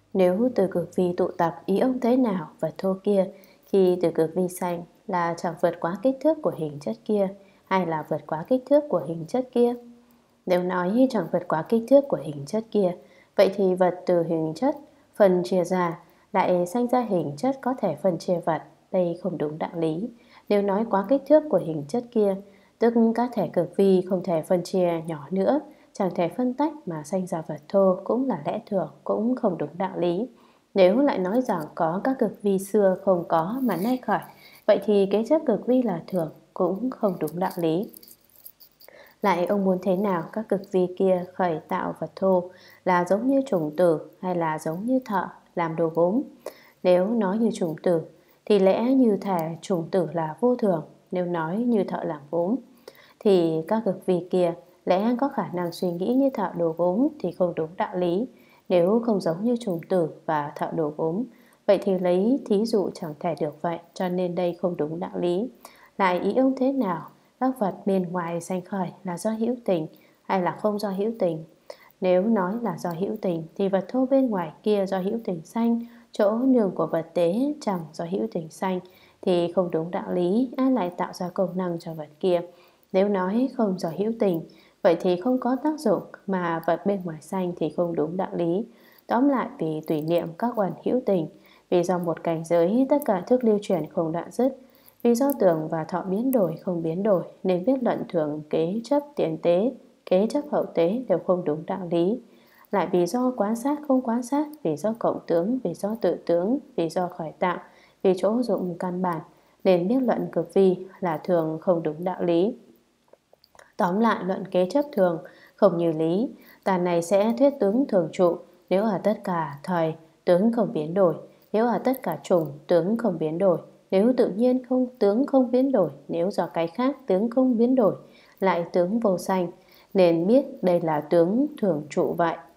Nếu từ cực vi tụ tập, ý ông thế nào vật thô kia khi từ cực vi sanh là chẳng vượt quá kích thước của hình chất kia, hay là vượt quá kích thước của hình chất kia? Nếu nói chẳng vượt quá kích thước của hình chất kia, vậy thì vật từ hình chất phân chia ra lại sanh ra hình chất có thể phân chia vật. Đây không đúng đạo lý. Nếu nói quá kích thước của hình chất kia, tức các thể cực vi không thể phân chia nhỏ nữa, chẳng thể phân tách mà sanh ra vật thô, cũng là lẽ thường, cũng không đúng đạo lý. Nếu lại nói rằng có các cực vi xưa không có mà nay khởi, vậy thì cái chấp cực vi là thường, cũng không đúng đạo lý. Lại ông muốn thế nào các cực vi kia khởi tạo vật thô, là giống như chủng tử hay là giống như thợ làm đồ gốm? Nếu nói như chủng tử thì lẽ như thể chủng tử là vô thường. Nếu nói như thợ làm gốm thì các cực vi kia lẽ có khả năng suy nghĩ như thợ đồ gốm thì không đúng đạo lý. Nếu không giống như chủng tử và thợ đồ gốm, vậy thì lấy thí dụ chẳng thể được vậy, cho nên đây không đúng đạo lý. Lại ý ông thế nào các vật bên ngoài sanh khởi là do hữu tình hay là không do hữu tình? Nếu nói là do hữu tình thì vật thô bên ngoài kia do hữu tình sanh, chỗ nương của vật tế chẳng do hữu tình sanh thì không đúng đạo lý, ai lại tạo ra công năng cho vật kia? Nếu nói không do hữu tình, vậy thì không có tác dụng, mà vật bên ngoài sanh thì không đúng đạo lý. Tóm lại, vì tùy niệm các uẩn hữu tình, vì do một cảnh giới tất cả thức lưu chuyển không đoạn dứt, vì do tưởng và thọ biến đổi không biến đổi, nên biết luận thường kế chấp tiền tế, kế chấp hậu tế đều không đúng đạo lý. Lại vì do quán sát không quán sát, vì do cộng tướng, vì do tự tướng, vì do khởi tạo, vì chỗ dụng căn bản, nên biết luận cực vi là thường không đúng đạo lý. Tóm lại, luận kế chấp thường không như lý. Tàn này sẽ thuyết tướng thường trụ, nếu ở tất cả thời tướng không biến đổi, nếu ở tất cả chủng tướng không biến đổi, nếu tự nhiên không tướng không biến đổi, nếu do cái khác tướng không biến đổi, lại tướng vô sanh, nên biết đây là tướng thường trụ vậy.